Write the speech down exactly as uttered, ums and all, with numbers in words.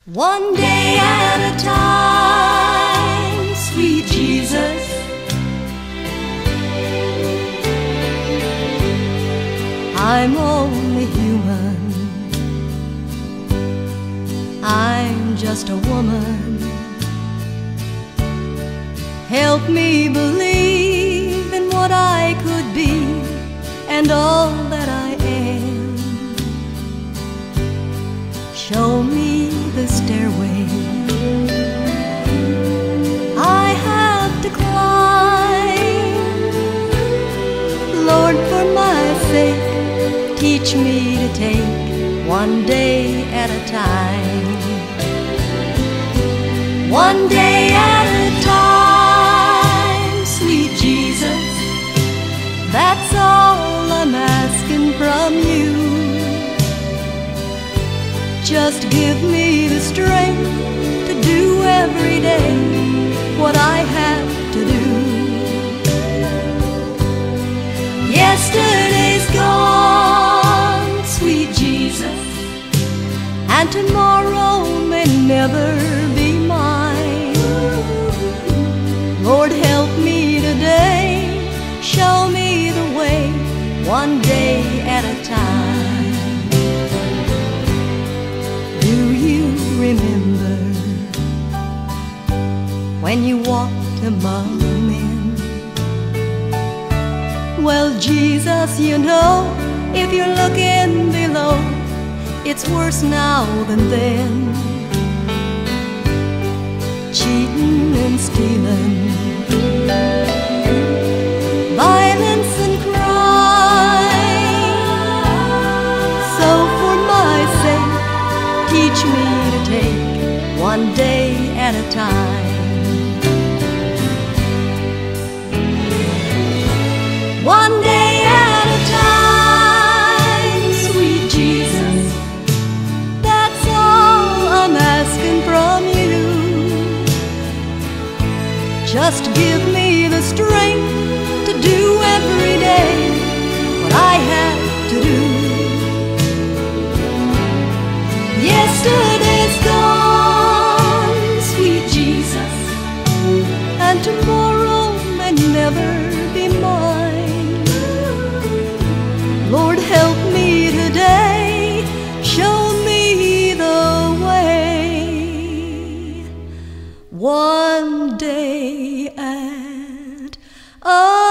One day at a time, sweet Jesus. I'm only human. I'm just a woman. Help me believe in what I could be and all that I am. Show me the stairway I have to climb. Lord, for my sake, teach me to take one day at a time. One day at a time, sweet Jesus. That's all I'm asking from you. Just give me the strength to do every day what I have to do. Yesterday's gone, sweet Jesus, and tomorrow may never be mine. Lord, help me today, show me the way, one day at a time. Remember when you walked among men? Well, Jesus, you know, if you're looking below, it's worse now than then. Cheating and stealing, violence and crime. So for my sake, teach me take one day at a time. One day at a time, sweet Jesus. That's all I'm asking from you. Just give me the strength to do every day what I have to do. Yesterday's gone, sweet Jesus, and tomorrow may never be mine. Lord, help me today, show me the way, one day at a